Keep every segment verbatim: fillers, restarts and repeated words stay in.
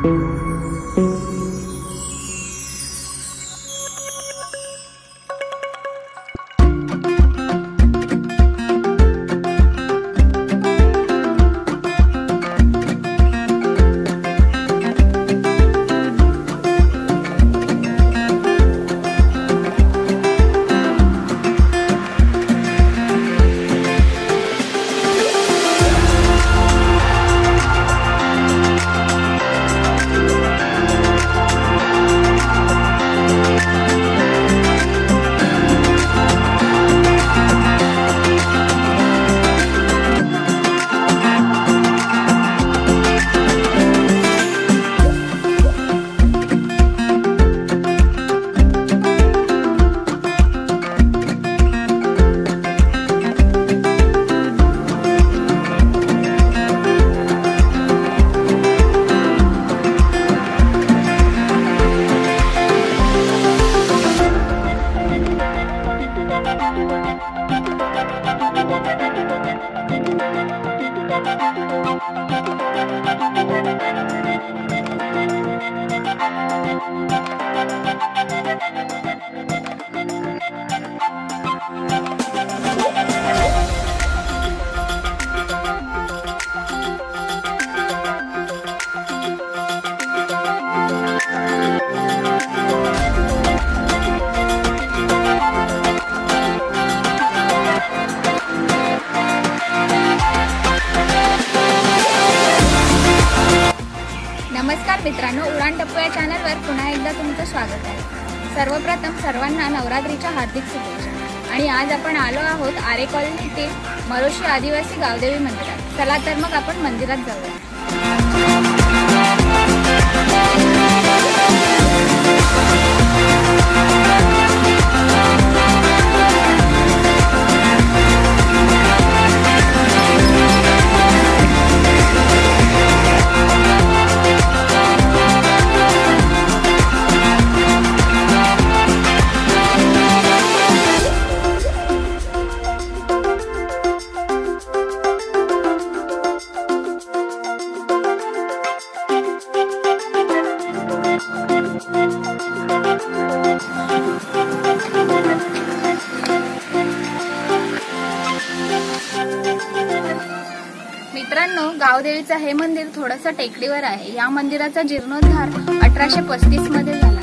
नमस्कार मित्रांनो, उडान टप्पू या चॅनलवर पुन्हा एकदा तुमचं स्वागत आहे। सर्वप्रथम सर्वांना नवरात्रीच्या हार्दिक शुभेच्छा। आणि आज आपण आलो आहोत आरे कॉलनीतील मरोशी आदिवासी गावदेवी मंदिरात। चला तर मग आपण मंदिरात जाऊया। मित्रांनो, गावदेवीचं हे मंदिर थोडंसं टेकडीवर आहे। या मंदिराचा जीर्णोद्धार अठराशे पस्तीस मध्ये झाला।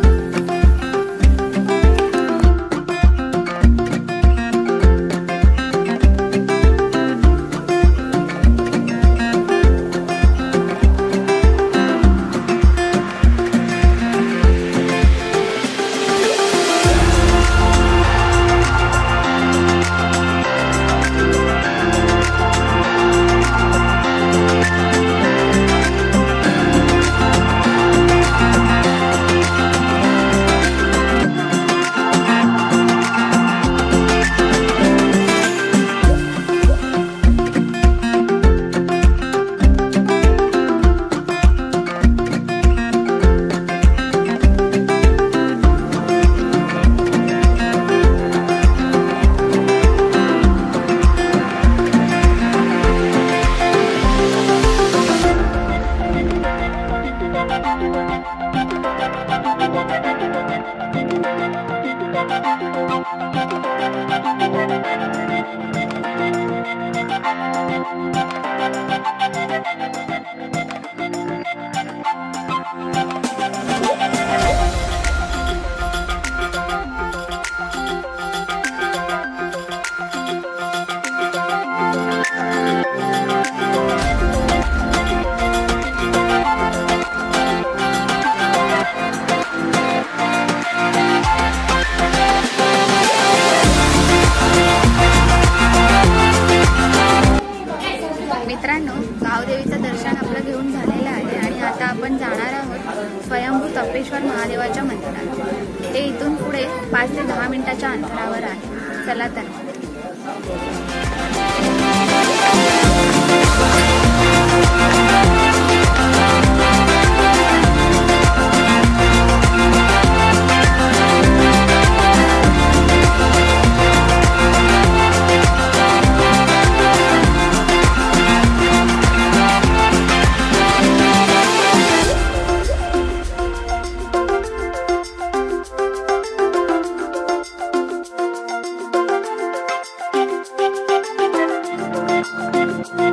मित्रांनो, गावदेवीचं दर्शन आपलं घेऊन झालेलं आहे आणि आता आपण जाणार आहोत स्वयंभू तपेश्वर महादेवाच्या मंदिरात। ते इथून पुढे पाच ते दहा मिनिटाच्या अंतरावर आहे। चला तर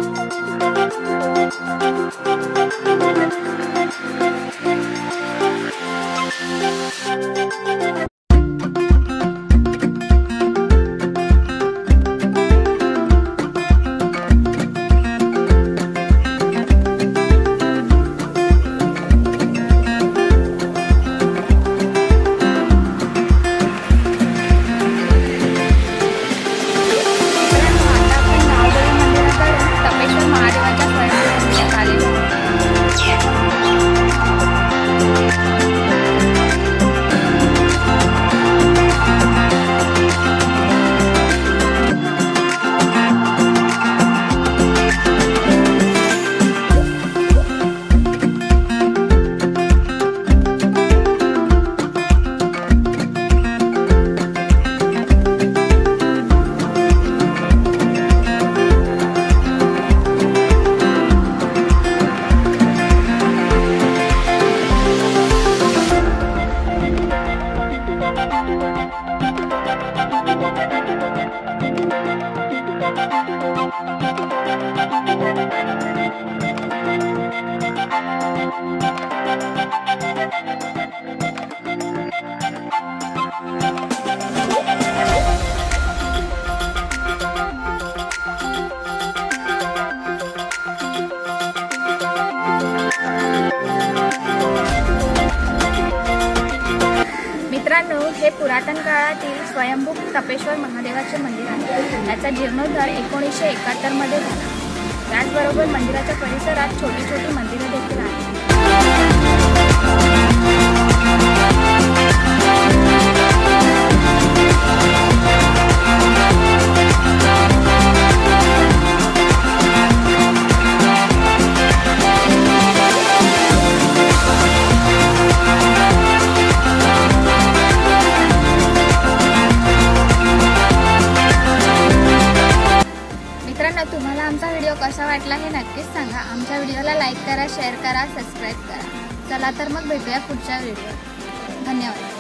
मित्रांनो, हे पुरातन काळातील स्वयंभू तपेश्वर महादेवाचे मंदिर आहे। याचा जीर्णोद्धार एकोणीसशे एकाहत्तर मध्ये झाला। त्याचबरोबर मंदिराच्या परिसरात छोटी छोटी मंदिरे देखील आहेत। मित्रांनो, तुम्हाला आमचा व्हिडिओ कसा वाटला हे नक्कीच सांगा। आमच्या व्हिडिओला लाईक करा, शेअर करा, सबस्क्राईब करा। चला तर मग भेटूया पुढच्या व्हिडिओ। धन्यवाद।